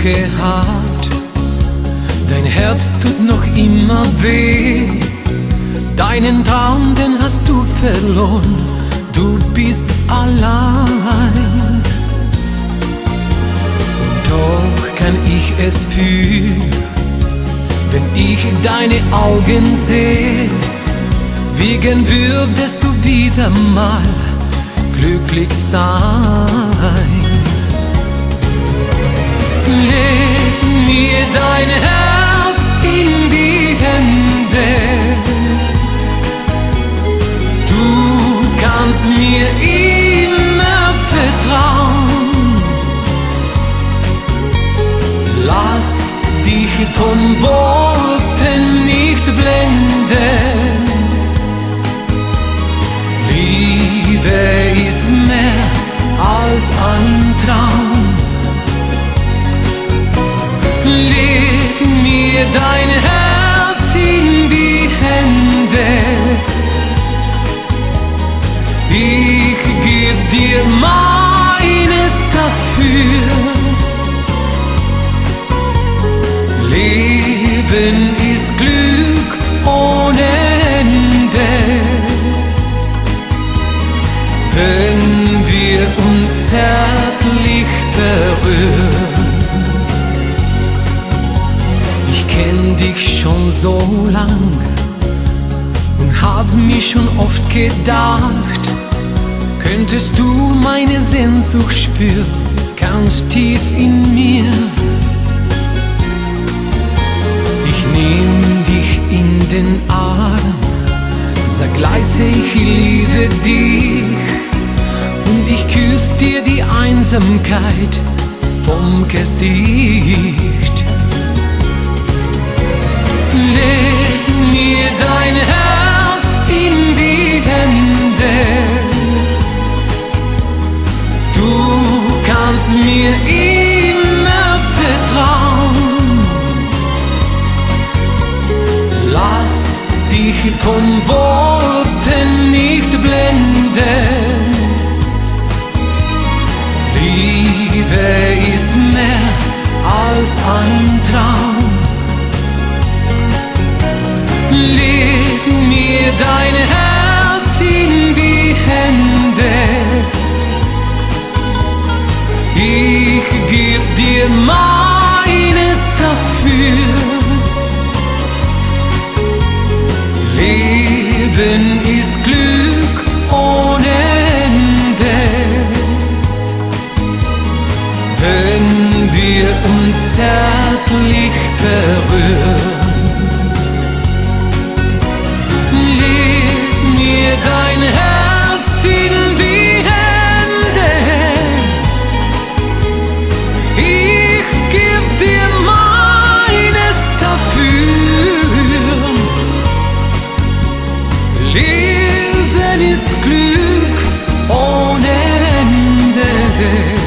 gehabt. Dein Herz tut noch immer weh. Deinen Traum, den hast du verloren. Du bist allein. Doch kann ich es fühlen, wenn ich deine Augen sehe. Wie gern würdest du wieder mal glücklich sein. Leg mir dein Herz in die Hände. Du kannst mir immer vertrauen. Lass dich von Worten nicht blenden. Liebe ist mehr als ein Traum. Leg mir dein Herz in die Hände. Ich geb dir meines dafür. Leben ist Glück ohne Ende, wenn wir uns zärtlich berühren. Ich kenn dich schon so lang und hab mir schon oft gedacht, könntest du meine Sehnsucht spüren, ganz tief in mir. Ich nehm dich in den Arm, sag leise, ich liebe dich, und ich küss dir die Einsamkeit vom Gesicht. Leg mir dein Herz in die Hände. Du kannst mir immer vertrauen. Lass dich von Worten nicht blenden. Liebe ist mehr als ein Traum. Leg mir dein Herz in die Hände. Ich geb dir meines dafür. Leben ist Glück ohne Ende, wenn wir uns zärtlich berühren. Leg mir dein Herz in die Hände. Ich geb dir meines dafür. Leben ist Glück ohne Ende.